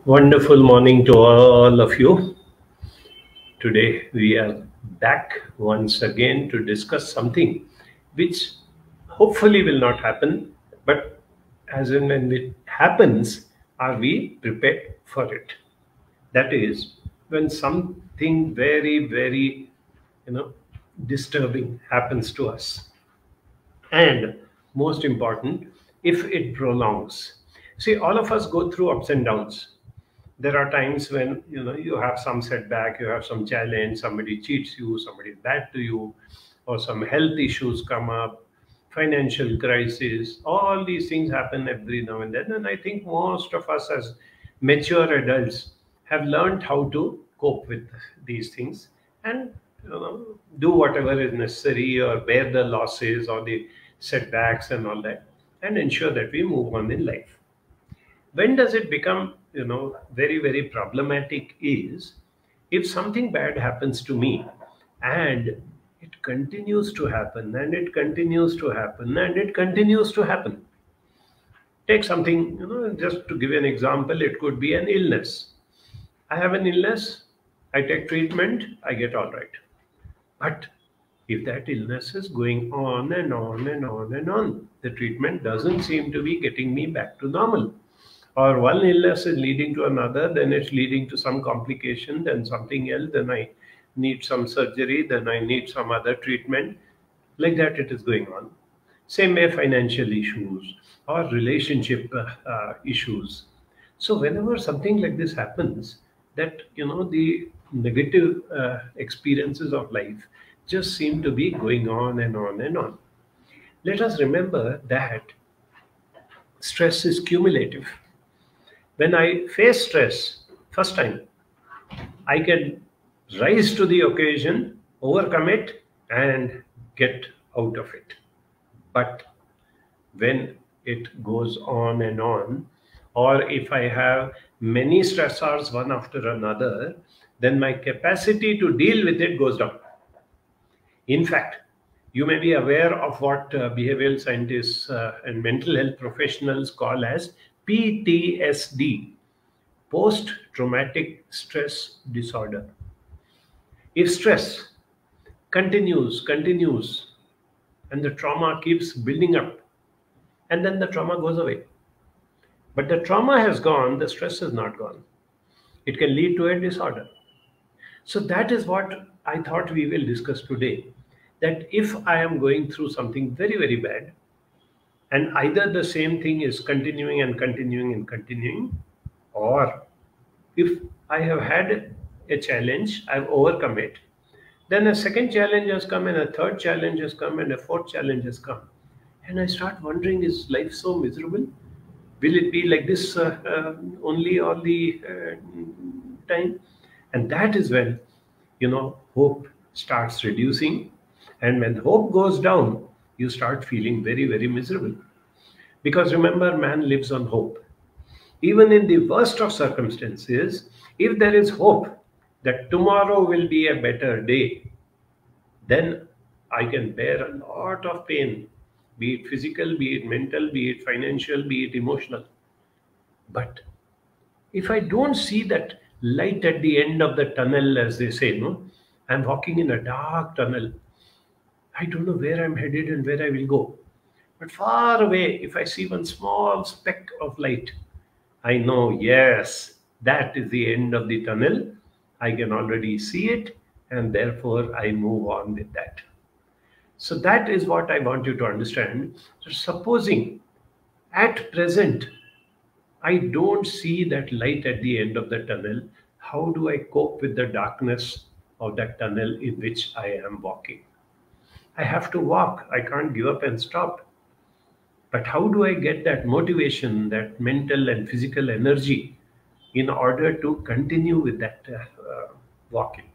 Wonderful morning to all of you. Today we are back once again to discuss something which hopefully will not happen, but as and when it happens, are we prepared for it? That is, when something very, you know, disturbing happens to us, and most important, if it prolongs. See, all of us go through ups and downs. There are times when you have some setback, you have some challenge, somebody cheats you, somebody is bad to you, or some health issues come up, financial crisis. All these things happen every now and then, and I think most of us as mature adults have learned how to cope with these things and do whatever is necessary, or bear the losses or the setbacks and all that, and ensure that we move on in life. When does it become very problematic is if something bad happens to me and it continues to happen and it continues to happen and it continues to happen. Take something, just to give you an example, it could be an illness. I have an illness, I take treatment, I get all right. But if that illness is going on and on and on and on, the treatment doesn't seem to be getting me back to normal, or one illness is leading to another, then it's leading to some complication, then something else, then I need some surgery, then I need some other treatment. Like that, it is going on. Same way, financial issues or relationship issues. So whenever something like this happens, that the negative experiences of life just seem to be going on and on and on. Let us remember that stress is cumulative. When I face stress first time, I can rise to the occasion, overcome it, and get out of it. But when it goes on and on, or if I have many stressors one after another, then my capacity to deal with it goes down. In fact, you may be aware of what behavioral scientists and mental health professionals call as PTSD, post traumatic stress disorder. If stress continues, and the trauma keeps building up, and then the trauma goes away. But the trauma has gone, the stress is not gone. It can lead to a disorder. So that is what I thought we will discuss today. That if I am going through something very bad, and either the same thing is continuing and continuing and continuing, or if I have had a challenge, I've overcome it, then a second challenge has come, and a third challenge has come, and a fourth challenge has come. And I start wondering, is life so miserable? Will it be like this only all the time? And that is when, hope starts reducing. And when hope goes down, you start feeling very miserable. Because remember, man lives on hope. Even in the worst of circumstances, if there is hope that tomorrow will be a better day, then I can bear a lot of pain, be it physical, be it mental, be it financial, be it emotional. But if I don't see that light at the end of the tunnel, as they say, no, I'm walking in a dark tunnel. I don't know where I'm headed and where I will go. But far away, if I see one small speck of light, I know, yes, that is the end of the tunnel. I can already see it, and therefore I move on with that. So that is what I want you to understand. So supposing at present I don't see that light at the end of the tunnel, how do I cope with the darkness of that tunnel in which I am walking? I have to walk. I can't give up and stop. But how do I get that motivation, that mental and physical energy in order to continue with that walking?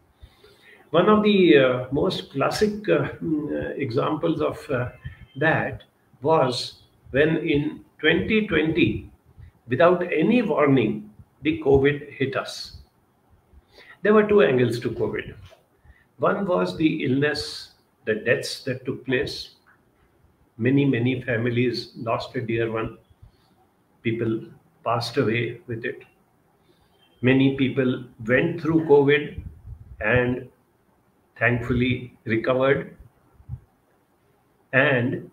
One of the most classic examples of that was when in 2020, without any warning, the COVID hit us. There were two angles to COVID. One was the illness, the deaths that took place. Many families lost a dear one. People passed away with it. Many people went through COVID and thankfully recovered. And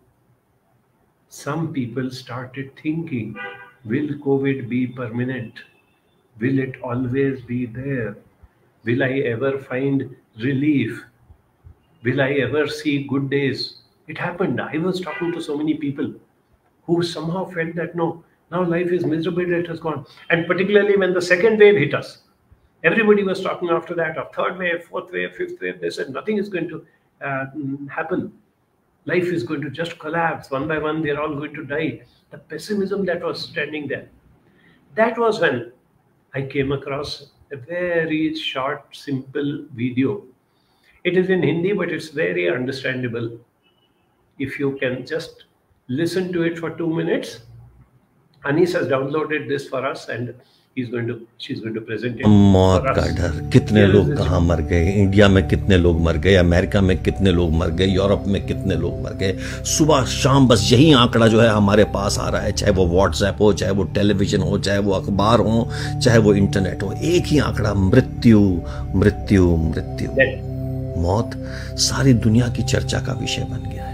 some people started thinking, will COVID be permanent? Will it always be there? Will I ever find relief? Will I ever see good days? It happened. I was talking to so many people who somehow felt that no, now life is miserable, it has gone. And particularly when the second wave hit us, everybody was talking after that of third wave, fourth wave, fifth wave. They said nothing is going to happen. Life is going to just collapse one by one. They're all going to die. The pessimism that was standing there. That was when I came across a very short, simple video. It is in Hindi, but it's very understandable. If you can just listen to it for 2 minutes, Anis has downloaded this for us, and she's going to present it मौत for का us. डर, कितने लोग कहाँ मर गए, India में कितने लोग मर गए, अमेरिका में कितने लोग मर गए, यूरोप में कितने लोग मर गए। सुबह शाम बस यही आंकड़ा जो है हमारे पास आ रहा है, चाहे वो व्हाट्सएप हो, चाहे वो टेलीविजन हो, चाहे वो अखबार हो, चाहे वो इंटरनेट हो, एक ही आंकड़ा, मृत्यु मृत्यु मृत्यु। मौत सारी दुनिया की चर्चा का विषय बन गया है।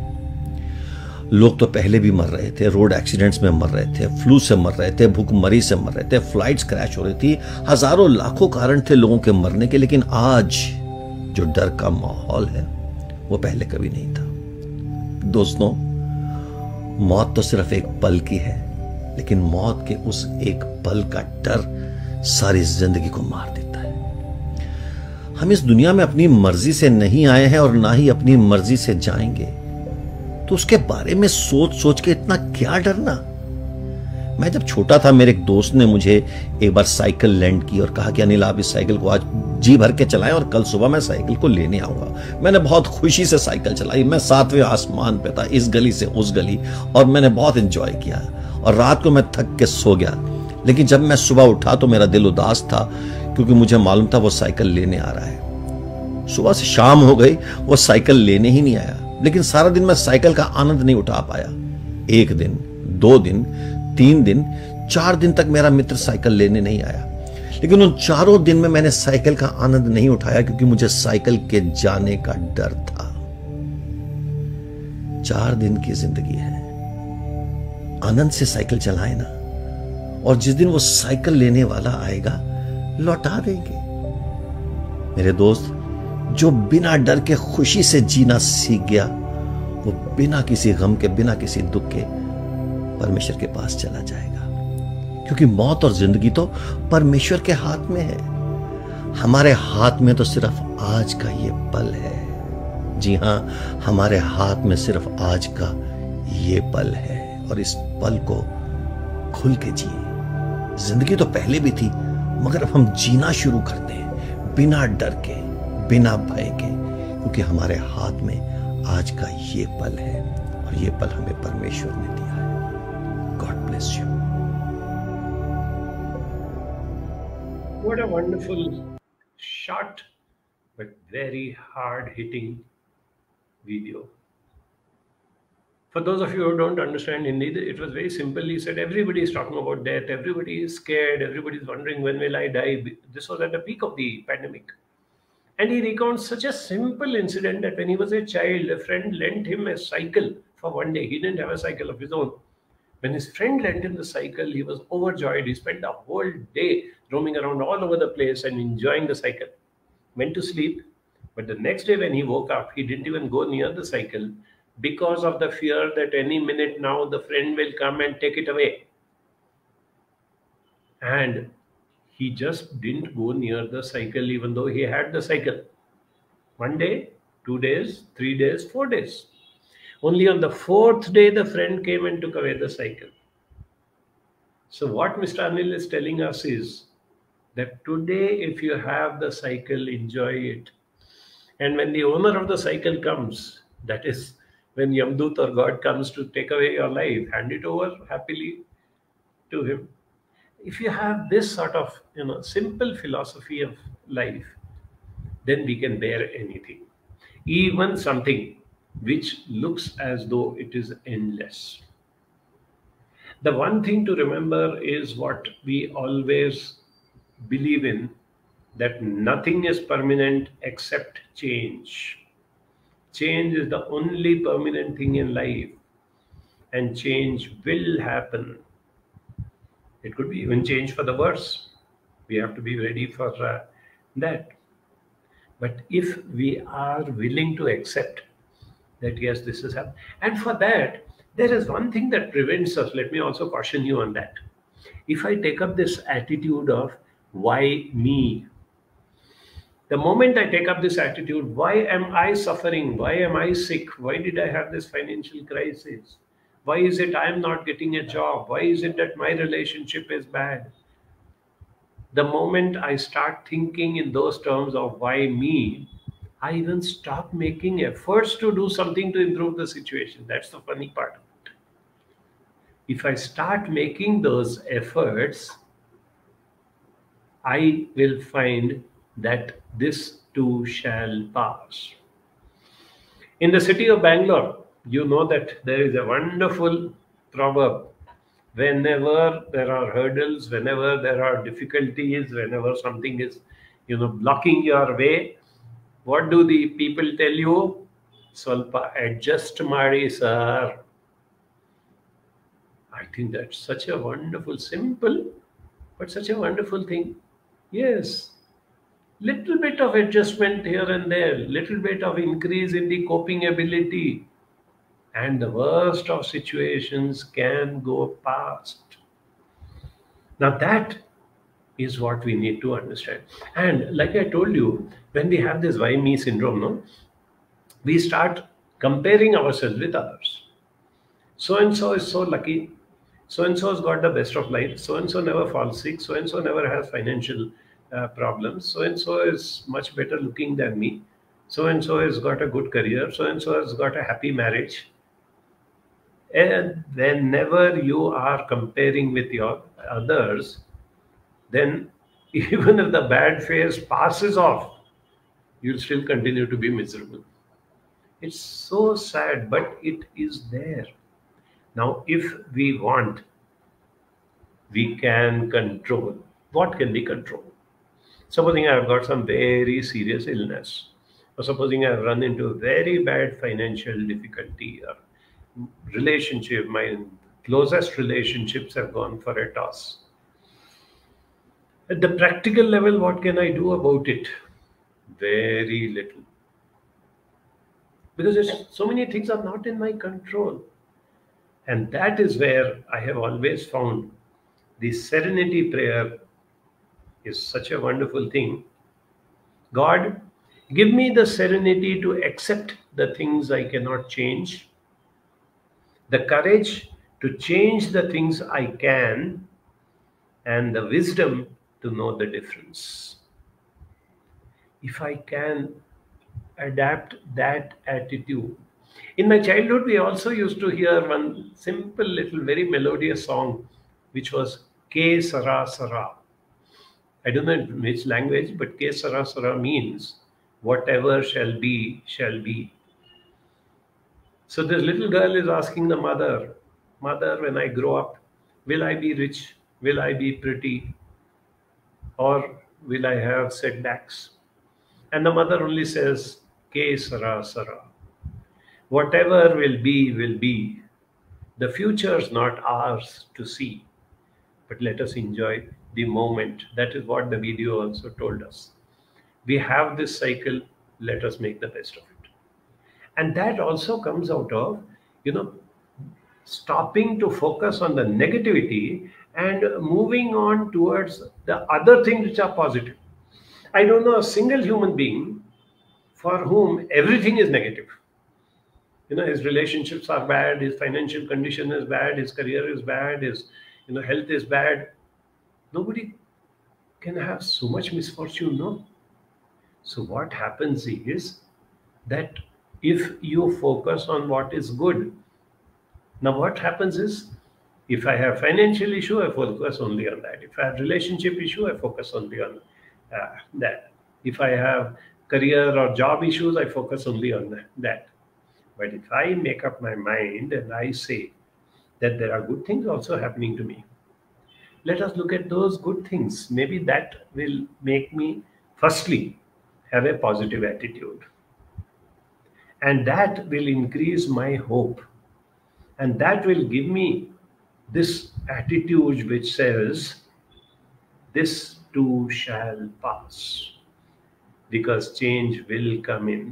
लोग तो पहले भी मर रहे थे, रोड एक्सीडेंट्स में मर रहे थे, फ्लू से मर रहे थे, भूखमरी से मर रहे थे, फ्लाइट्स क्रैश हो रही थी, हजारों लाखों कारण थे लोगों के मरने के। लेकिन आज जो डर का माहौल है वो पहले कभी नहीं था। दोस्तों, मौत तो सिर्फ एक पल की है, लेकिन मौत के उस एक पल का डर सारी जिंदगी को मार देता है। हम इस दुनिया में अपनी मर्जी से नहीं आए हैं और ना ही अपनी मर्जी से जाएंगे, तो उसके बारे में सोच सोच के इतना क्या डरना। मैं जब छोटा था, मेरे एक दोस्त ने मुझे एक बार साइकिल लेंड की और कहा कि अनिल, आप इस साइकिल को आज जी भर के चलाएं और कल सुबह मैं साइकिल को लेने आऊंगा। मैंने बहुत खुशी से साइकिल चलाई। मैं 7वें आसमान पे था, इस गली से उस गली, और मैंने बहुत एंजॉय किया। और रात को मैं थक के सो गया, लेकिन जब मैं सुबह उठा तो मेरा दिल उदास था, क्योंकि मुझे मालूम था वो साइकिल लेने आ रहा है। सुबह से शाम हो गई, वो साइकिल लेने ही नहीं आया। लेकिन सारा दिन मैं साइकिल का आनंद नहीं उठा पाया। 1 दिन, 2 दिन, 3 दिन, 4 दिन तक मेरा मित्र साइकिल लेने नहीं आया। लेकिन उन 4 दिन में मैंने साइकिल का आनंद नहीं उठाया, क्योंकि मुझे साइकिल के जाने का डर था। 4 दिन की जिंदगी है, आनंद से साइकिल चलाए ना, और जिस दिन वो साइकिल लेने वाला आएगा लौटा देंगे। मेरे दोस्त, जो बिना डर के खुशी से जीना सीख गया, वो बिना किसी गम के, बिना किसी दुख के परमेश्वर के पास चला जाएगा। क्योंकि मौत और जिंदगी तो परमेश्वर के हाथ में है। हमारे हाथ में तो सिर्फ आज का ये पल है। जी हां, हमारे हाथ में सिर्फ आज का ये पल है, और इस पल को खुल के जिए। जिंदगी तो पहले भी थी, मगर अब हम जीना शुरू करते हैं बिना डर के, बिना भय के, क्योंकि हमारे हाथ में आज का ये पल है, और ये पल हमें परमेश्वर ने दिया है। God bless you. What a wonderful, short, but very hard hitting video. For those of you who don't understand Hindi, it was very simple. He said, everybody is talking about death, everybody is scared, everybody is wondering when will I die. This was at the peak of the pandemic. And he recounts such a simple incident that when he was a child, a friend lent him a cycle for one day. He didn't have a cycle of his own. When his friend lent him the cycle, he was overjoyed. He spent the whole day roaming around all over the place and enjoying the cycle. Went to sleep, but the next day when he woke up, he didn't even go near the cycle because of the fear that any minute now the friend will come and take it away. And he just didn't go near the cycle even though he had the cycle. 1 day, 2 days, 3 days, 4 days. Only on the 4th day, the friend came and took away the cycle. So what Mr. Anil is telling us is that today, if you have the cycle, enjoy it. And when the owner of the cycle comes, that is when Yamdut or God comes to take away your life, hand it over happily to him. If you have this sort of simple philosophy of life, then we can bear anything, even something which looks as though it is endless. The one thing to remember is what we always believe in that nothing is permanent except change. Change is the only permanent thing in life, and change will happen. It could be even change for the worse. We have to be ready for that. But if we are willing to accept that, yes, this is happening, and for that, there is one thing that prevents us. Let me also caution you on that. If I take up this attitude of why me, the moment I take up this attitude, why am I suffering? Why am I sick? Why did I have this financial crisis? Why is it I'm not getting a job? Why is it that my relationship is bad? The moment I start thinking in those terms of why me, I even stop making efforts to do something to improve the situation. That's the funny part. If I start making those efforts, I will find that this too shall pass. In the city of Bangalore, you know that there is a wonderful proverb. Whenever there are hurdles, whenever there are difficulties, whenever something is, blocking your way, what do the people tell you? Swalpa adjust mari, sir. I think that's such a wonderful, simple, but such a wonderful thing. Yes, little bit of adjustment here and there, little bit of increase in the coping ability, and the worst of situations can go past. Now that is what we need to understand. And like I told you, when we have this why me syndrome, no, we start comparing ourselves with others. So and so is so lucky. So and so has got the best of life. So and so never falls sick. So and so never has financial problems. So and so is much better looking than me. So and so has got a good career. So and so has got a happy marriage. And whenever you are comparing with your others, then even if the bad phase passes off, you'll still continue to be miserable. It's so sad, but it is there. Now, if we want, we can control. What can we control? Supposing I've got some very serious illness, or supposing I've run into very bad financial difficulty, or relationship, my closest relationships have gone for a toss. At the practical level, what can I do about it? Very little. Because so many things are not in my control. And that is where I have always found the serenity prayer is such a wonderful thing. God, give me the serenity to accept the things I cannot change, the courage to change the things I can, and the wisdom to know the difference. If I can adapt that attitude. In my childhood, we also used to hear one simple little, very melodious song, which was Ke Sara Sara. I don't know in which language, but Ke Sara Sara means whatever shall be, shall be. So this little girl is asking the mother, Mother, when I grow up, will I be rich? Will I be pretty? Or will I have setbacks? And the mother only says, Ke Sara Sara. Whatever will be, will be. The future is not ours to see, but let us enjoy the moment. That is what the video also told us. We have this cycle, let us make the best of it. And that also comes out of, stopping to focus on the negativity and moving on towards the other things which are positive. I don't know a single human being for whom everything is negative. His relationships are bad, his financial condition is bad, his career is bad, his health is bad. Nobody can have so much misfortune, no? So what happens is that if you focus on what is good, now what happens is, if I have financial issue, I focus only on that. If I have relationship issue, I focus only on that. If I have career or job issues, I focus only on that. But if I make up my mind and I say that there are good things also happening to me, let us look at those good things. Maybe that will make me, firstly, have a positive attitude. And that will increase my hope. And that will give me this attitude which says, this too shall pass. Because change will come in,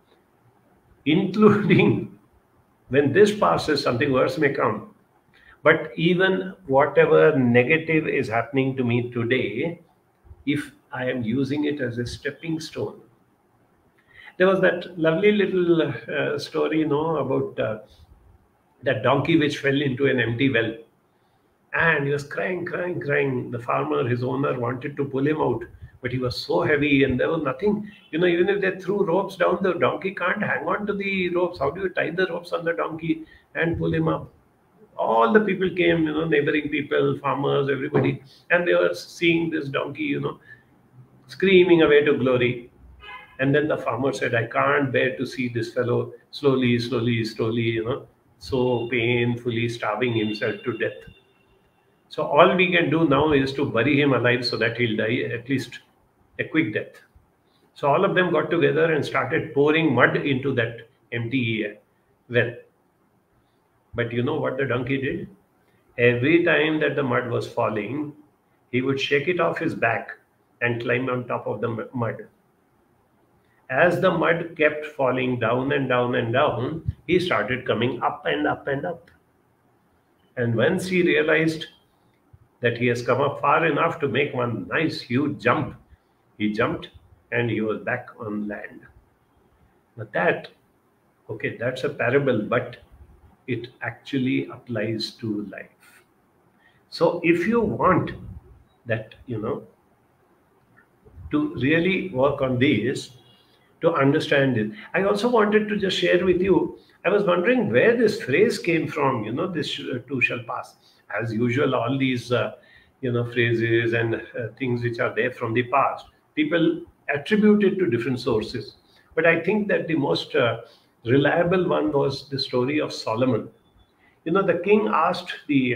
including when this passes, something worse may come. But even whatever negative is happening to me today, if I am using it as a stepping stone. There was that lovely little story, about that donkey which fell into an empty well. And he was crying, crying, crying. The farmer, his owner, wanted to pull him out, but he was so heavy and there was nothing. Even if they threw ropes down, the donkey can't hang on to the ropes. How do you tie the ropes on the donkey and pull him up? All the people came, neighboring people, farmers, everybody, and they were seeing this donkey, screaming away to glory. And then the farmer said, I can't bear to see this fellow slowly, slowly, slowly, so painfully starving himself to death. So all we can do now is to bury him alive so that he'll die at least a quick death. So all of them got together and started pouring mud into that empty well. But you know what the donkey did? Every time that the mud was falling, he would shake it off his back and climb on top of the mud. As the mud kept falling down and down and down, he started coming up and up and up. And once he realized that he has come up far enough to make one nice huge jump, he jumped and he was back on land. Now that's a parable, but it actually applies to life. So if you want that, to really work on these, to understand it. I also wanted to just share with you, I was wondering where this phrase came from, this too shall pass. As usual, all these, phrases and things which are there from the past, people attribute it to different sources. But I think that the most reliable one was the story of Solomon. The king asked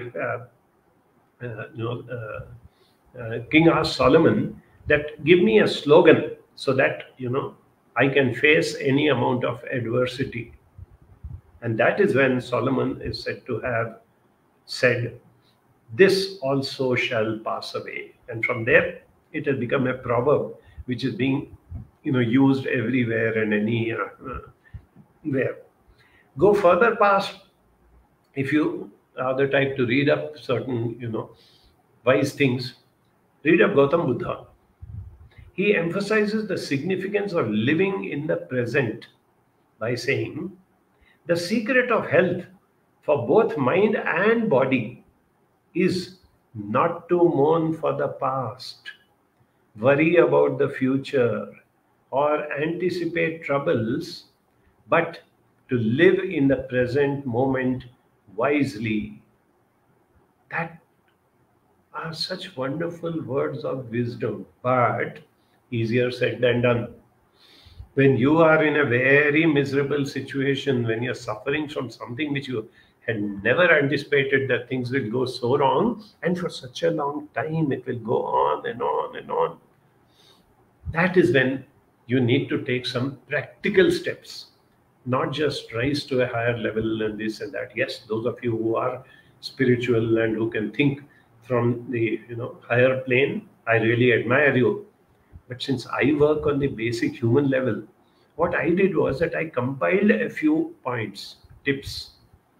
king asked Solomon that give me a slogan so that, I can face any amount of adversity. And that is when Solomon is said to have said, this also shall pass away. And from there, it has become a proverb which is being, used everywhere and anywhere. Go further past, if you are the type to read up certain, wise things, read up Gautam Buddha. He emphasizes the significance of living in the present by saying, the secret of health for both mind and body is not to mourn for the past, worry about the future, or anticipate troubles, but to live in the present moment wisely. That are such wonderful words of wisdom, but easier said than done. When you are in a very miserable situation, when you're suffering from something which you had never anticipated that things will go so wrong, and for such a long time it will go on and on and on, that is when you need to take some practical steps, not just rise to a higher level and this and that. Yes, those of you who are spiritual and who can think from the higher plane, I really admire you. But since I work on the basic human level, what I did was that I compiled a few points, tips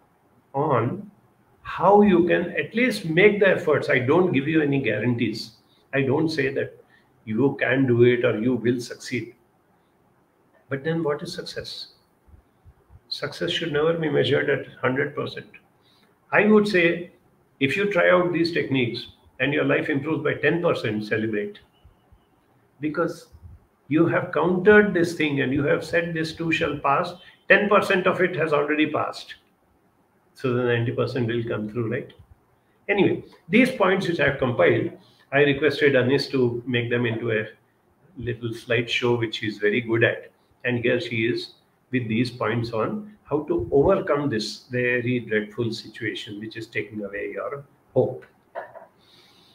on how you can at least make the efforts. I don't give you any guarantees. I don't say that you can do it or you will succeed. But then what is success? Success should never be measured at 100%. I would say if you try out these techniques and your life improves by 10%, celebrate. Because you have countered this thing and you have said this too shall pass, 10% of it has already passed. So the 90% will come through, right? Anyway, these points which I have compiled, I requested Anis to make them into a little slideshow, which she is very good at. And here she is with these points on how to overcome this very dreadful situation which is taking away your hope.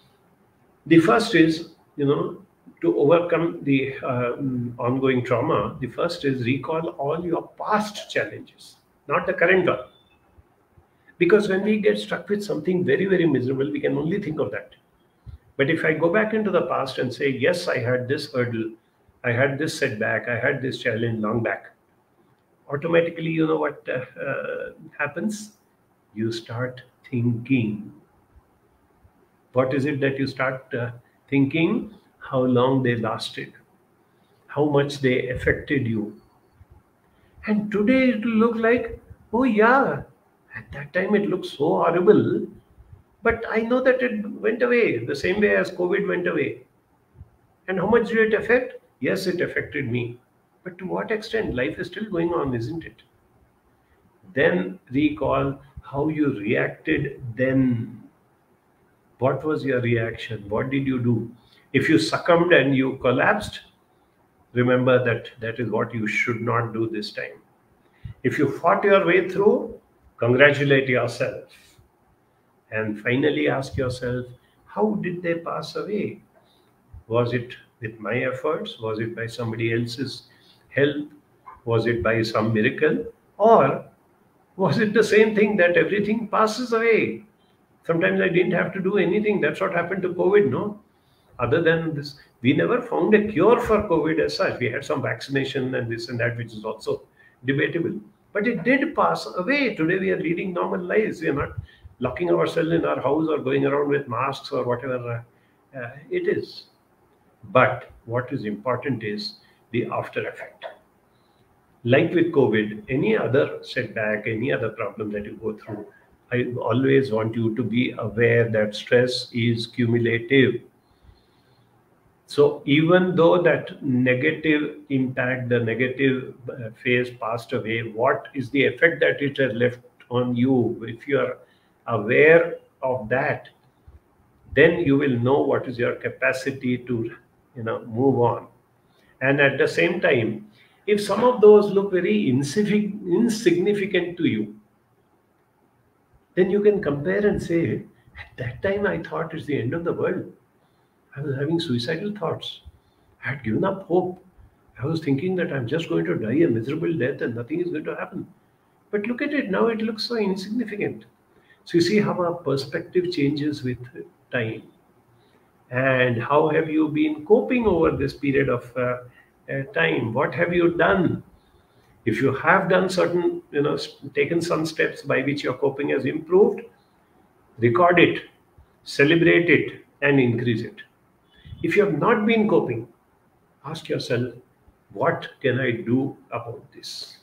The first is, to overcome the ongoing trauma, the first is recall all your past challenges, not the current one. Because when we get stuck with something very, very miserable, we can only think of that. But if I go back into the past and say, yes, I had this hurdle, I had this setback, I had this challenge long back, automatically, you know what happens? You start thinking. What is it that you start thinking? How long they lasted, how much they affected you. And today it will look like, oh yeah, at that time it looked so horrible, but I know that it went away the same way as COVID went away. And how much did it affect? Yes, it affected me. But to what extent? Life is still going on, isn't it? Then recall how you reacted then. What was your reaction? What did you do? If you succumbed and you collapsed, remember that that is what you should not do this time. If you fought your way through, congratulate yourself. And finally ask yourself, how did they pass away? Was it with my efforts? Was it by somebody else's help? Was it by some miracle? Or was it the same thing that everything passes away? Sometimes I didn't have to do anything. That's what happened to COVID, no? Other than this, we never found a cure for COVID as such. We had some vaccination and this and that, which is also debatable. But it did pass away. Today we are leading normal lives. We are not locking ourselves in our house or going around with masks or whatever it is. But what is important is the after effect. Like with COVID, any other setback, any other problem that you go through, I always want you to be aware that stress is cumulative. So even though that negative impact, the negative phase passed away, what is the effect that it has left on you? If you are aware of that, then you will know what is your capacity to, move on. And at the same time, if some of those look very insignificant to you, then you can compare and say, at that time I thought it's the end of the world. I was having suicidal thoughts. I had given up hope. I was thinking that I'm just going to die a miserable death and nothing is going to happen. But look at it now, it looks so insignificant. So you see how our perspective changes with time. And how have you been coping over this period of time? What have you done? If you have done certain, taken some steps by which your coping has improved, record it, celebrate it, and increase it. If you have not been coping, ask yourself, what can I do about this?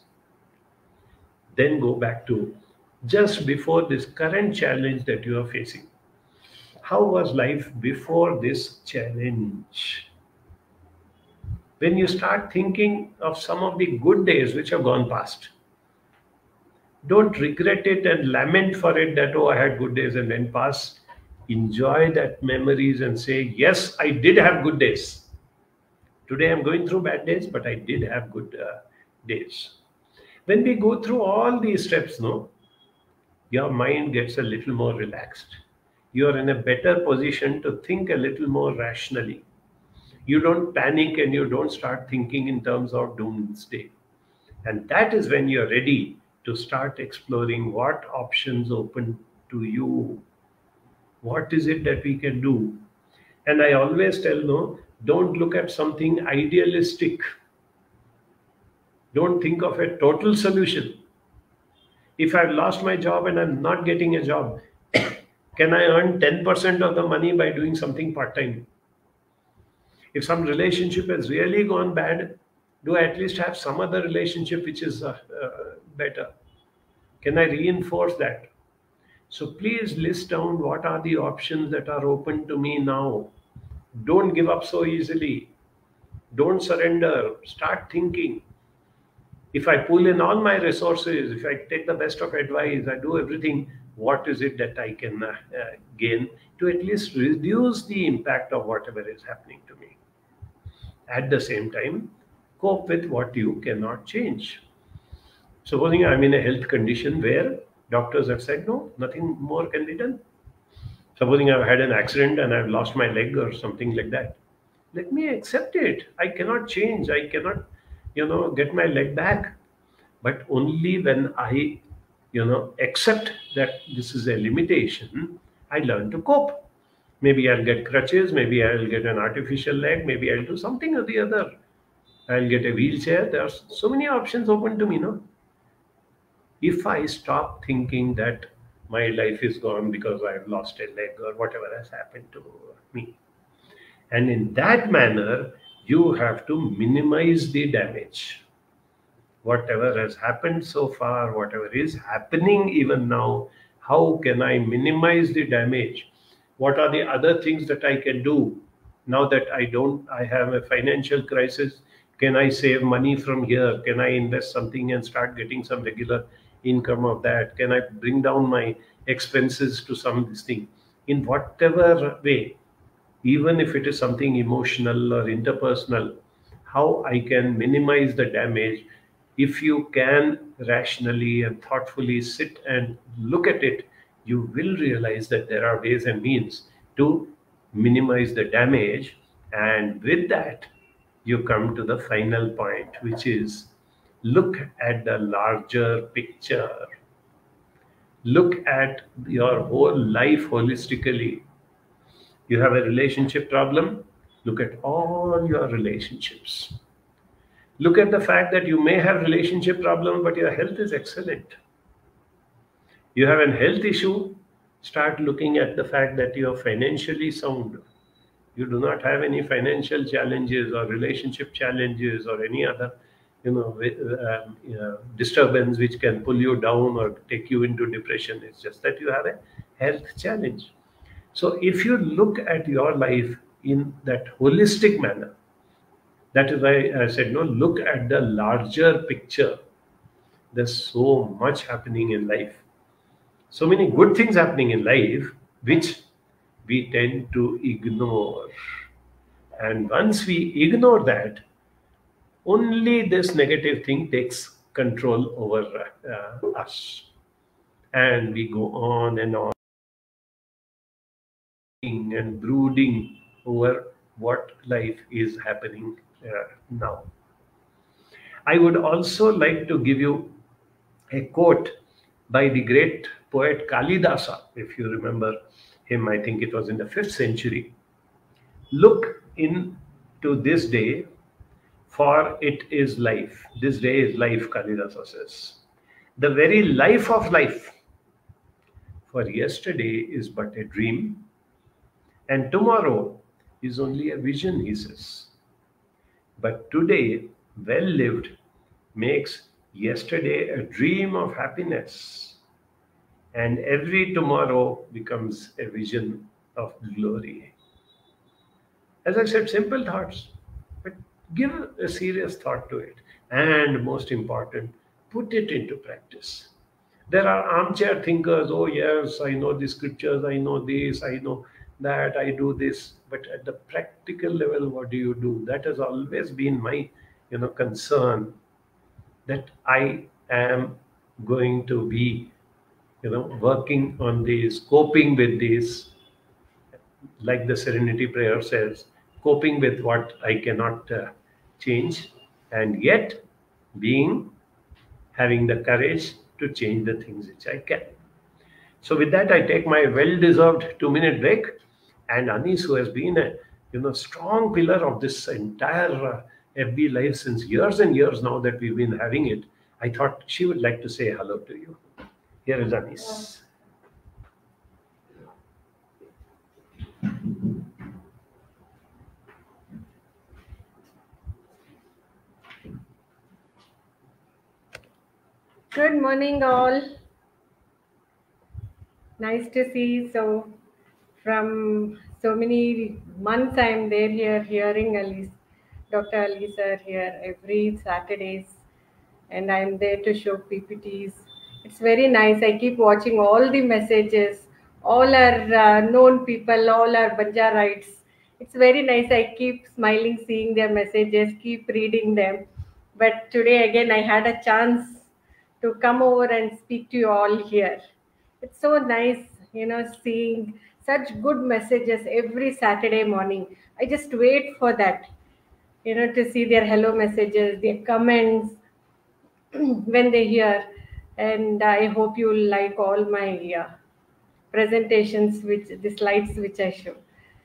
Then go back to just before this current challenge that you are facing. How was life before this challenge? When you start thinking of some of the good days which have gone past, don't regret it and lament for it that, oh, I had good days and went past. Enjoy that memories and say, yes, I did have good days. Today I'm going through bad days, but I did have good days. When we go through all these steps, your mind gets a little more relaxed. You are in a better position to think a little more rationally. You don't panic and you don't start thinking in terms of doomsday. And that is when you're ready to start exploring what options open to you. What is it that we can do? And I always tell, don't look at something idealistic. Don't think of a total solution. If I've lost my job and I'm not getting a job, can I earn 10% of the money by doing something part-time? If some relationship has really gone bad, do I at least have some other relationship which is better? Can I reinforce that? So please list down what are the options that are open to me now. Don't give up so easily. Don't surrender. Start thinking. If I pull in all my resources, if I take the best of advice, I do everything, what is it that I can gain to at least reduce the impact of whatever is happening to me? At the same time, cope with what you cannot change. Supposing I'm in a health condition where doctors have said, no, nothing more can be done. Supposing I've had an accident and I've lost my leg or something like that, let me accept it. I cannot change. I cannot, get my leg back. But only when I, accept that this is a limitation, I learn to cope. Maybe I'll get crutches. Maybe I'll get an artificial leg. Maybe I'll do something or the other. I'll get a wheelchair. There are so many options open to me, no? If I stop thinking that my life is gone because I've lost a leg or whatever has happened to me, and in that manner, you have to minimize the damage. Whatever has happened so far, whatever is happening even now, how can I minimize the damage? What are the other things that I can do now that I have a financial crisis? Can I save money from here? Can I invest something and start getting some regular income of that? Can I bring down my expenses to some this thing? In whatever way, even if it is something emotional or interpersonal, how I can minimize the damage. If you can rationally and thoughtfully sit and look at it, you will realize that there are ways and means to minimize the damage. And with that, you come to the final point, which is look at the larger picture. Look at your whole life holistically. You have a relationship problem, look at all your relationships. Look at the fact that you may have relationship problem, but your health is excellent. You have a health issue, start looking at the fact that you are financially sound. You do not have any financial challenges or relationship challenges or any other disturbance which can pull you down or take you into depression. It's just that you have a health challenge. So if you look at your life in that holistic manner, that is why I said, no, look at the larger picture. There's so much happening in life. So many good things happening in life, which we tend to ignore. And once we ignore that, only this negative thing takes control over us. And we go on and brooding over what life is happening now. I would also like to give you a quote by the great poet Kalidasa. If you remember him, I think it was in the 5th century. Look into this day, for it is life. This day is life, Kalidasa says. The very life of life. For yesterday is but a dream, and tomorrow is only a vision, he says. But today, well lived, makes yesterday a dream of happiness, and every tomorrow becomes a vision of glory. As I said, simple thoughts, but give a serious thought to it. And most important, put it into practice. There are armchair thinkers. Oh, yes, I know the scriptures, I know this, I know that, I do this. But at the practical level, what do you do? That has always been my concern, that I am going to be working on this, coping with this, like the serenity prayer says, coping with what I cannot change, and yet having the courage to change the things which I can. So with that, I take my well-deserved 2-minute break. And Anis, who has been a strong pillar of this entire FB Live since years and years now that we've been having it, I thought she would like to say hello to you. Here is Anis. Good morning, all. Nice to see. So, from so many months, I'm there here hearing Dr. Ali sir here every Saturdays, and I'm there to show PPTs. It's very nice. I keep watching all the messages, all our known people, all our Banjarites. It's very nice. I keep smiling seeing their messages, keep reading them. But today again, I had a chance to come over and speak to you all here. It's so nice, seeing such good messages every Saturday morning. I just wait for that, to see their hello messages, their comments when they hear. And I hope you like all my presentations, the slides which I show.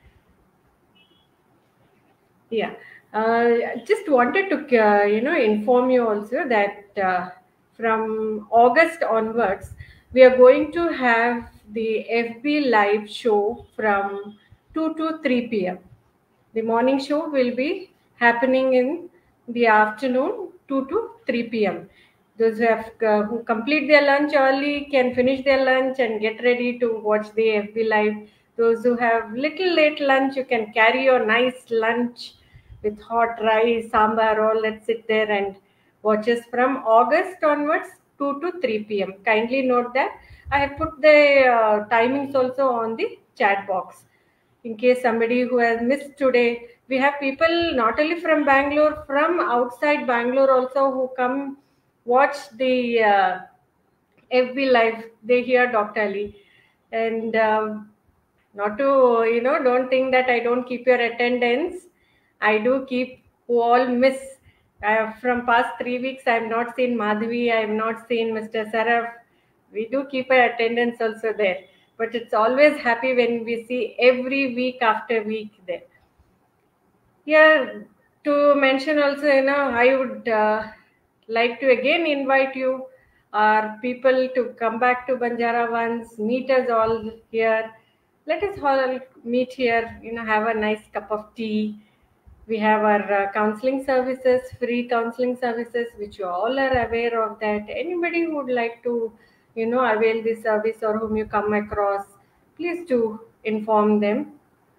Yeah. Just wanted to, inform you also that from August onwards, we are going to have the FB live show from 2 to 3 p.m. The morning show will be happening in the afternoon, 2 to 3 p.m. Those who complete their lunch early can finish their lunch and get ready to watch the FB live. Those who have little late lunch, you can carry your nice lunch with hot rice, sambar, all. Let's sit there and watch us from August onwards, 2 to 3 p.m. Kindly note that I have put the timings also on the chat box. In case somebody who has missed today, we have people not only from Bangalore, from outside Bangalore also, who come watch the FB live. They hear Dr. Ali. And not to, don't think that I don't keep your attendance. I do keep, who all miss. From past 3 weeks, I have not seen Madhavi, I have not seen Mr. Saraf. We do keep our attendance also there. But it's always happy when we see every week after week there. Yeah, to mention also, I would like to again invite you, our people, to come back to Banjara once, meet us all here. Let us all meet here, have a nice cup of tea. We have our counseling services, free counseling services, which you all are aware of that. Anybody who would like to, avail this service or whom you come across, please do inform them.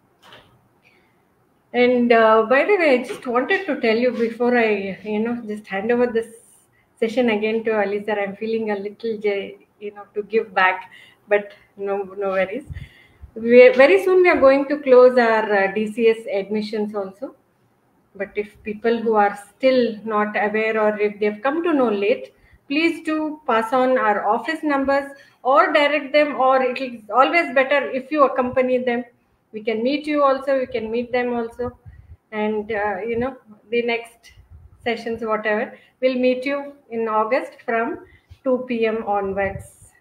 And by the way, I just wanted to tell you before I, just hand over this session again to Ali sir. I'm feeling a little, to give back, but no worries. Very soon we are going to close our DCS admissions also. But if people who are still not aware, or if they've come to know late, please do pass on our office numbers or direct them, or it is always better if you accompany them. We can meet you also, we can meet them also. And, the next sessions, whatever, we'll meet you in August from 2 p.m. onwards.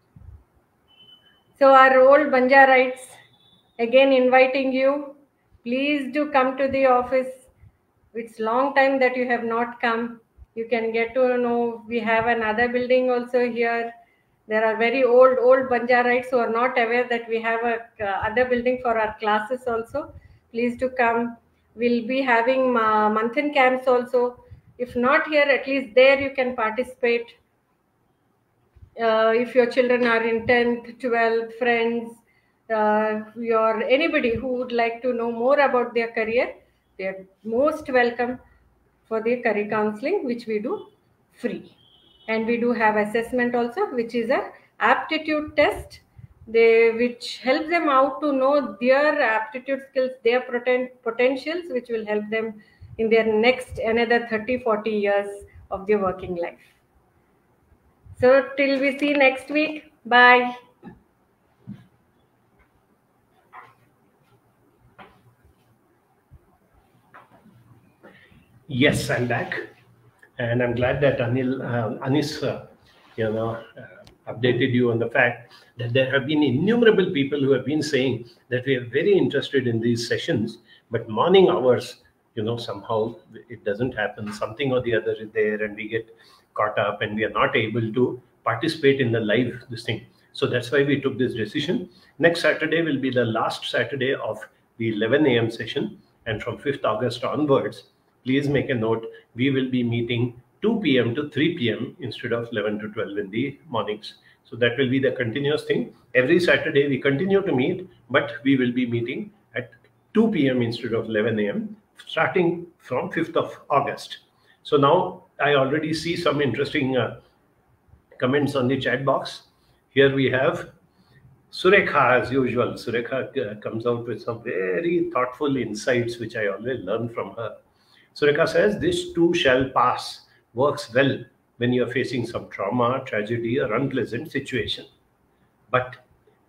So our old Banjarites, again inviting you, please do come to the office. It's long time that you have not come. You can get to know we have another building also here. There are very old Banjarites who are not aware that we have a other building for our classes also. Please do come. We'll be having month-end camps also. If not here, at least there you can participate. If your children are in 10th, 12th, friends, anybody who would like to know more about their career, they are most welcome for the career counseling, which we do free. And we do have assessment also, which is a aptitude test, which helps them out to know their aptitude skills, their potentials, which will help them in their next another 30-40 years of their working life. So till we see next week, bye. Yes, I'm back, and I'm glad that Anis, updated you on the fact that there have been innumerable people who have been saying that we are very interested in these sessions, but morning hours, somehow it doesn't happen. Something or the other is there, and we get caught up, and we are not able to participate in the live this thing. So that's why we took this decision. Next Saturday will be the last Saturday of the 11 a.m. session, and from 5th August onwards, please make a note, we will be meeting 2 p.m. to 3 p.m. instead of 11 to 12 in the mornings. So that will be the continuous thing. Every Saturday we continue to meet, but we will be meeting at 2 p.m. instead of 11 a.m. starting from 5th of August. So now I already see some interesting comments on the chat box. Here we have Surekha, as usual. Surekha comes out with some very thoughtful insights, which I always learn from her. Surekha says, this too shall pass, works well when you are facing some trauma, tragedy, or unpleasant situation. But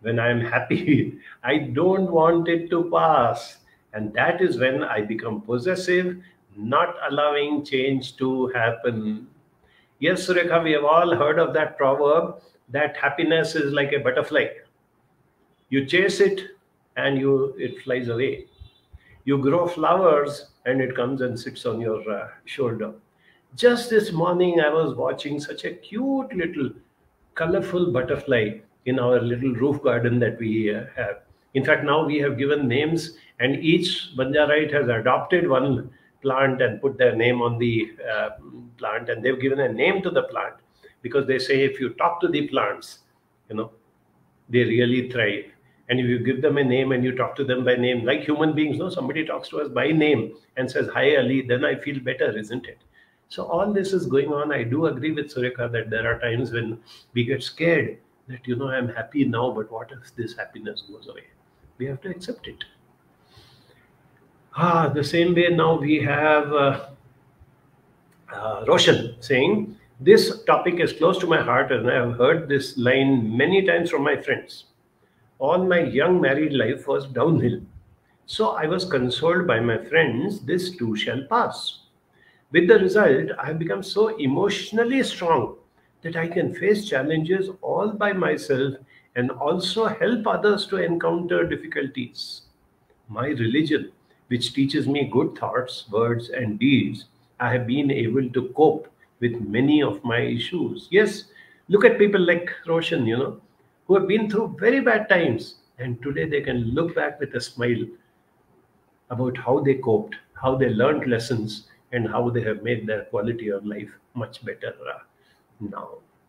When I am happy, I don't want it to pass. And that is when I become possessive, not allowing change to happen. Yes, Surekha, we have all heard of that proverb that happiness is like a butterfly. You chase it and it flies away. You grow flowers and it comes and sits on your shoulder. Just this morning, I was watching such a cute little colorful butterfly in our little roof garden that we have. In fact, now we have given names, and each Banjarite has adopted one plant and put their name on the plant, and they've given a name to the plant because they say if you talk to the plants, you know, they really thrive. And if you give them a name and you talk to them by name, like human beings, no, somebody talks to us by name and says, "Hi, Ali," then I feel better, isn't it? So all this is going on. I do agree with Surekha that there are times when we get scared that, I'm happy now, but what if this happiness goes away? We have to accept it. The same way now we have Roshan saying, this topic is close to my heart and I have heard this line many times from my friends. All my young married life was downhill. So I was consoled by my friends, this too shall pass. With the result, I have become so emotionally strong that I can face challenges all by myself and also help others to encounter difficulties. My religion, which teaches me good thoughts, words, and deeds, I have been able to cope with many of my issues. Yes, look at people like Roshan, who have been through very bad times, and today they can look back with a smile about how they coped, how they learned lessons, and how they have made their quality of life much better now.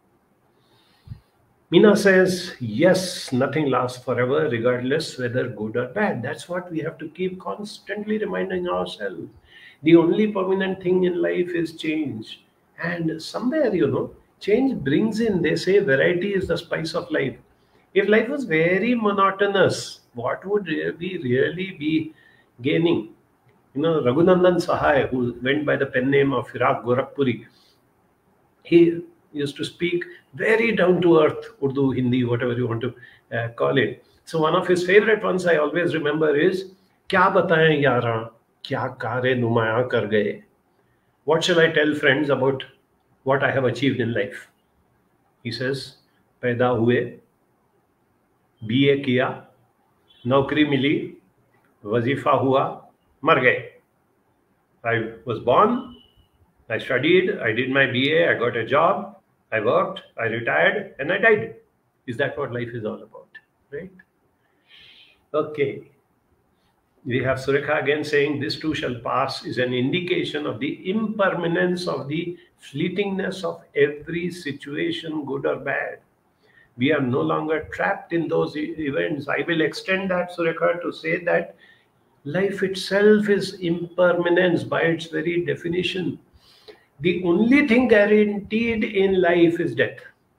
Meena says, yes, nothing lasts forever, regardless whether good or bad. That's what we have to keep constantly reminding ourselves. The only permanent thing in life is change. And somewhere, change brings in, they say, variety is the spice of life. If life was very monotonous, what would we really be gaining? Raghunandan Sahai, who went by the pen name of Firaq Gorakhpuri, he used to speak very down to earth Urdu, Hindi, whatever you want to call it. So one of his favorite ones I always remember is "Kya bataye yaran, kya kaare numaya kar gaye." What shall I tell friends about what I have achieved in life? He says, "Paida hue, BA kiya, naukri mili, wazifa hua, mar gaye." I was born, I studied, I did my BA, I got a job, I worked, I retired, and I died. Is that what life is all about? Right? Okay. We have Surekha again saying, this too shall pass is an indication of the impermanence of the fleetingness of every situation, good or bad. We are no longer trapped in those events. I will extend that, Surekha, to say that life itself is impermanence by its very definition. The only thing guaranteed in life is death.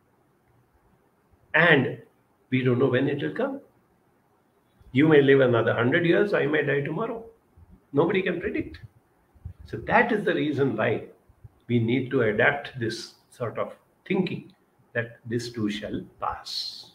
And we don't know when it will come. You may live another 100 years, I may die tomorrow. Nobody can predict. So that is the reason why we need to adapt this sort of thinking that this too shall pass.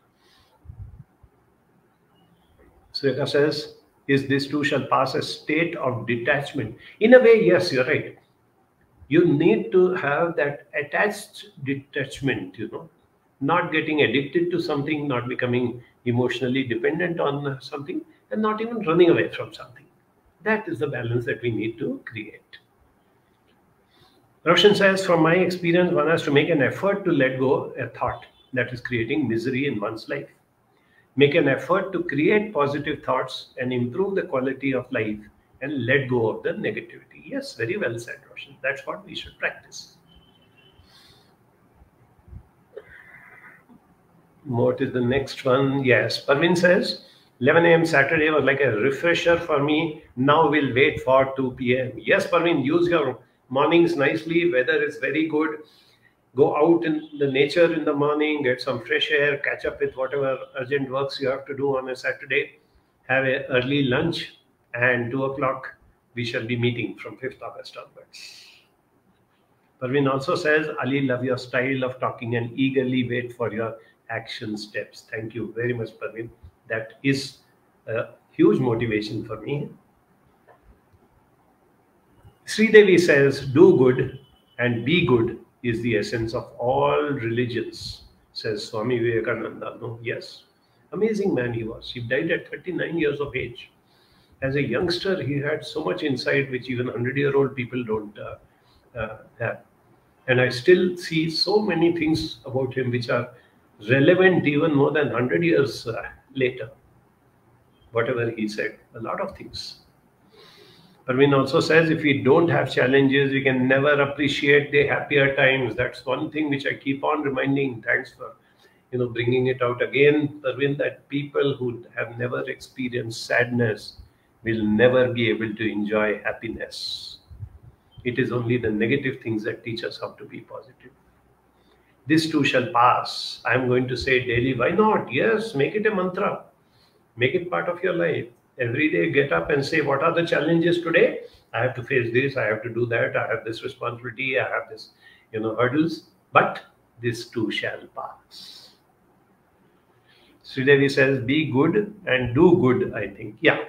Surekha says, is this too shall pass a state of detachment? In a way, yes, you're right. You need to have that attached detachment, not getting addicted to something, not becoming emotionally dependent on something, and not even running away from something. That is the balance that we need to create. Roshan says, from my experience, one has to make an effort to let go a thought that is creating misery in one's life. Make an effort to create positive thoughts and improve the quality of life and let go of the negativity. Yes, very well said, Roshan. That's what we should practice. What is the next one? Yes, Parvin says, 11 a.m. Saturday was like a refresher for me. Now we'll wait for 2 p.m. Yes, Parvin, use your mornings nicely. Weather is very good. Go out in the nature in the morning, get some fresh air, catch up with whatever urgent works you have to do on a Saturday. Have an early lunch, and 2 o'clock we shall be meeting from 5th August onwards. Parveen also says, Ali, love your style of talking and eagerly wait for your action steps. Thank you very much, Parveen. That is a huge motivation for me. Sridevi says, do good and be good is the essence of all religions, says Swami Vivekananda. No, yes. Amazing man he was. He died at 39 years of age. As a youngster, he had so much insight which even 100-year-old people don't have. And I still see so many things about him which are relevant even more than 100 years later. Whatever he said, a lot of things. Parveen also says, if we don't have challenges, we can never appreciate the happier times. That's one thing which I keep on reminding. Thanks for bringing it out again, Parveen, that people who have never experienced sadness will never be able to enjoy happiness. It is only the negative things that teach us how to be positive. This too shall pass. I am going to say daily, why not? Yes, make it a mantra. Make it part of your life. Every day get up and say, what are the challenges today? I have to face this, I have to do that, I have this responsibility, I have this, hurdles. But this too shall pass. Sridevi says, be good and do good, I think. Yeah.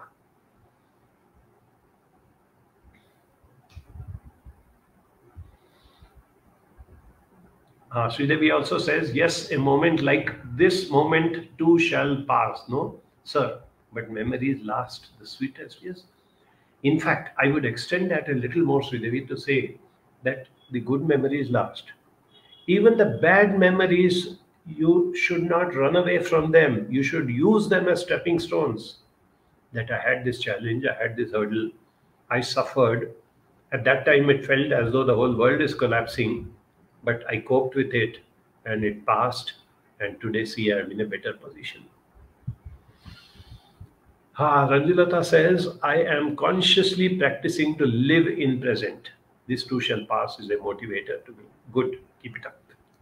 Sridevi also says, yes, a moment like this moment too shall pass. No, sir, but memories last the sweetest. Yes. In fact, I would extend that a little more, Sridevi, to say that the good memories last. Even the bad memories, you should not run away from them. You should use them as stepping stones. That I had this challenge, I had this hurdle, I suffered. At that time, it felt as though the whole world is collapsing. But I coped with it and it passed. And today, see, I'm in a better position. Ranjulata says, I am consciously practicing to live in present. This too shall pass is a motivator to me. Good, keep it up.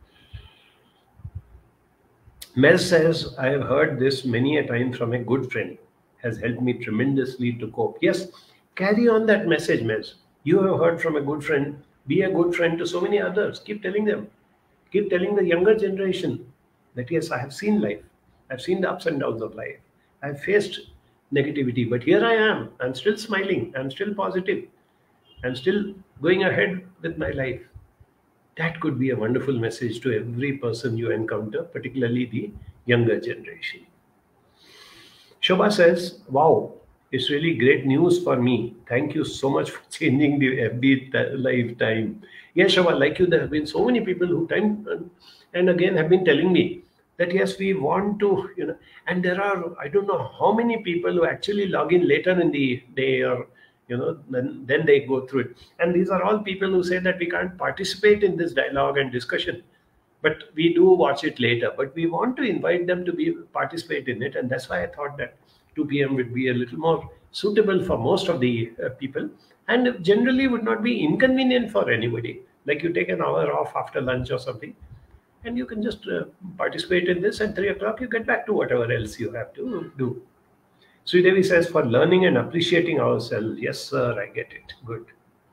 Mez says, I have heard this many a time from a good friend. Has helped me tremendously to cope. Yes, carry on that message, Mez. You have heard from a good friend. Be a good friend to so many others. Keep telling them. Keep telling the younger generation that, yes, I have seen life. I've seen the ups and downs of life. I've faced negativity, but here I am. I'm still smiling. I'm still positive. I'm still going ahead with my life. That could be a wonderful message to every person you encounter, particularly the younger generation. Shobha says, wow, it's really great news for me. Thank you so much for changing the FB lifetime. Yes, Shobha, like you, there have been so many people who time and again have been telling me that, yes, we want to, and there are, I don't know how many people who actually log in later in the day or, then they go through it. And these are all people who say that we can't participate in this dialogue and discussion, but we do watch it later. But we want to invite them to participate in it. And that's why I thought that 2 p.m. would be a little more suitable for most of the people and generally would not be inconvenient for anybody. Like you take an hour off after lunch or something and you can just participate in this, and 3 o'clock you get back to whatever else you have to do. Sridevi says, for learning and appreciating ourselves. Yes, sir, I get it. Good.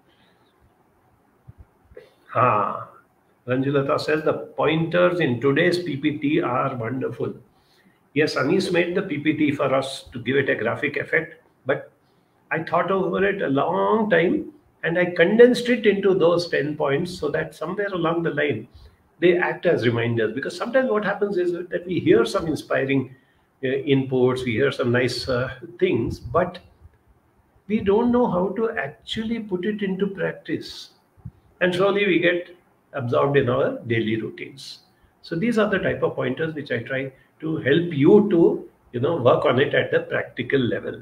Ranjulata says, the pointers in today's PPT are wonderful. Yes, Anis made the PPT for us to give it a graphic effect, but I thought over it a long time and I condensed it into those 10 points so that somewhere along the line, they act as reminders. Because sometimes what happens is that we hear some inspiring inputs, we hear some nice things, but we don't know how to actually put it into practice. And slowly we get absorbed in our daily routines. So these are the type of pointers which I try to help you to, work on it at the practical level.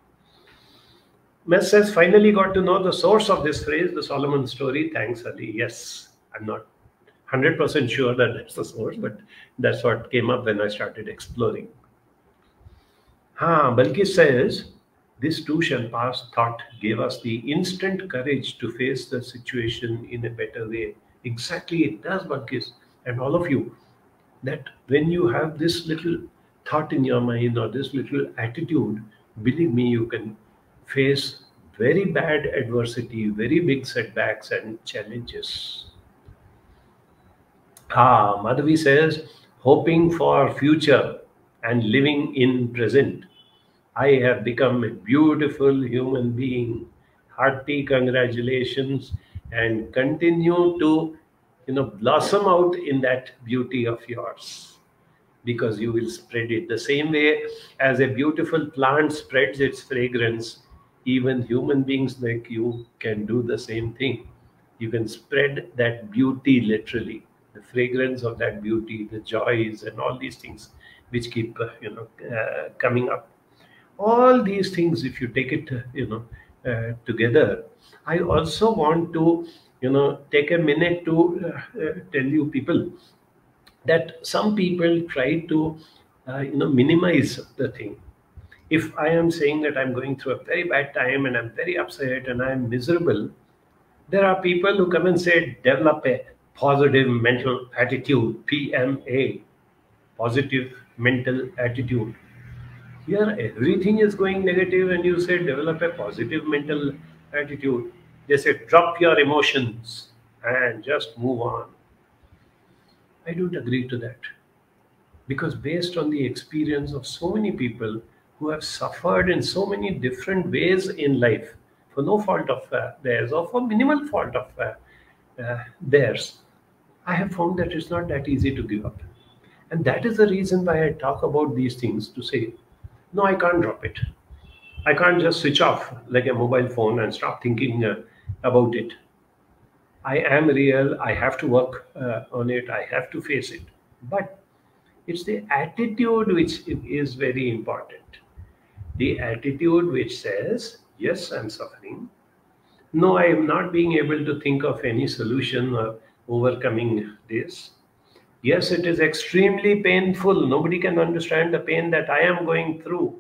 Mess says, finally got to know the source of this phrase, the Solomon story. Thanks, Ali. Yes, I'm not 100% sure that that's the source, but that's what came up when I started exploring. Balkis says, this too shall pass thought gave us the instant courage to face the situation in a better way. Exactly, it does, Balkis, and all of you, that when you have this little thought in your mind or this little attitude, believe me, you can face very bad adversity, very big setbacks and challenges. Madhavi says, hoping for future and living in present. I have become a beautiful human being. Hearty congratulations, and continue to, blossom out in that beauty of yours, because you will spread it the same way as a beautiful plant spreads its fragrance. Even human beings like you can do the same thing. You can spread that beauty, literally the fragrance of that beauty, the joys and all these things which keep coming up. All these things, if you take it together. I also want to take a minute to tell you people that some people try to minimize the thing. If I am saying that I'm going through a very bad time and I'm very upset and I'm miserable, there are people who come and say, develop a positive mental attitude, PMA, positive mental attitude. Here, everything is going negative, and you say, develop a positive mental attitude. They say, drop your emotions and just move on. I don't agree to that. Because based on the experience of so many people who have suffered in so many different ways in life, for no fault of theirs or for minimal fault of theirs, I have found that it's not that easy to give up. And that is the reason why I talk about these things, to say, no, I can't drop it. I can't just switch off like a mobile phone and stop thinking about it. I am real. I have to work on it. I have to face it. But it's the attitude which is very important. The attitude which says, yes, I'm suffering. No, I am not being able to think of any solution or overcoming this. Yes, it is extremely painful. Nobody can understand the pain that I am going through.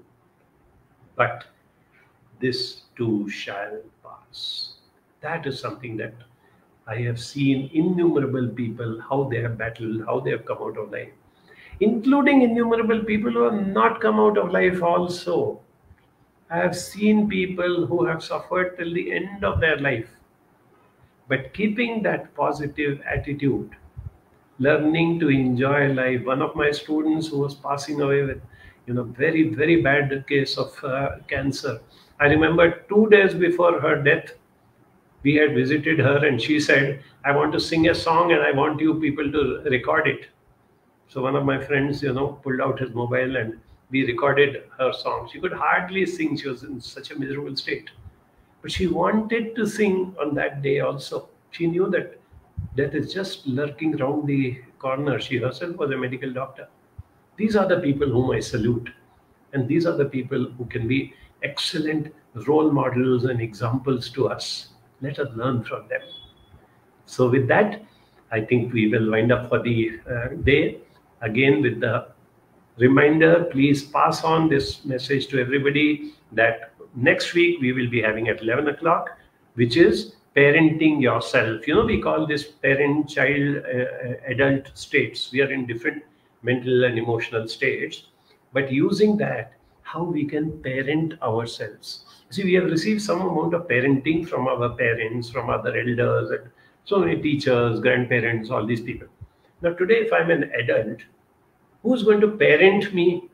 But this too shall pass. That is something that I have seen innumerable people, how they have battled, how they have come out of life, including innumerable people who have not come out of life also. I have seen people who have suffered till the end of their life. But keeping that positive attitude, learning to enjoy life. One of my students who was passing away with, very, very bad case of cancer. I remember 2 days before her death, we had visited her and she said, I want to sing a song and I want you people to record it. So one of my friends, pulled out his mobile and we recorded her song. She could hardly sing. She was in such a miserable state. But she wanted to sing on that day also. She knew that death is just lurking around the corner. She herself was a medical doctor. These are the people whom I salute. And these are the people who can be excellent role models and examples to us. Let us learn from them. So with that, I think we will wind up for the day. Again, with the reminder, please pass on this message to everybody that next week we will be having at 11 o'clock, which is parenting yourself. We call this parent, child, adult states. We are in different mental and emotional states, but using that, how we can parent ourselves. See, we have received some amount of parenting from our parents, from other elders, and so many teachers, grandparents, all these people. Now today, if I'm an adult, who's going to parent me?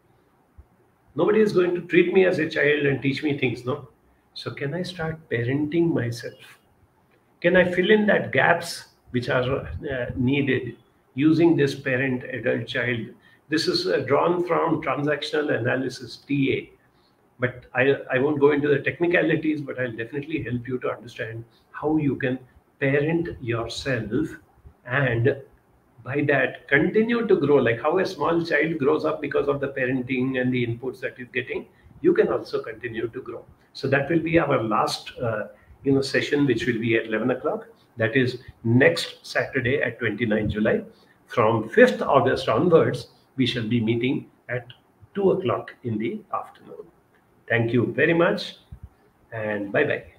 Nobody is going to treat me as a child and teach me things, no? So can I start parenting myself? Can I fill in that gaps which are needed using this parent, adult, child? This is drawn from transactional analysis, TA. But I won't go into the technicalities, but I'll definitely help you to understand how you can parent yourself, and by that continue to grow. Like how a small child grows up because of the parenting and the inputs that he's getting, you can also continue to grow. So that will be our last session, which will be at 11 o'clock. That is next Saturday at 29 July. From 5th August onwards, we shall be meeting at 2 o'clock in the afternoon. Thank you very much, and bye-bye.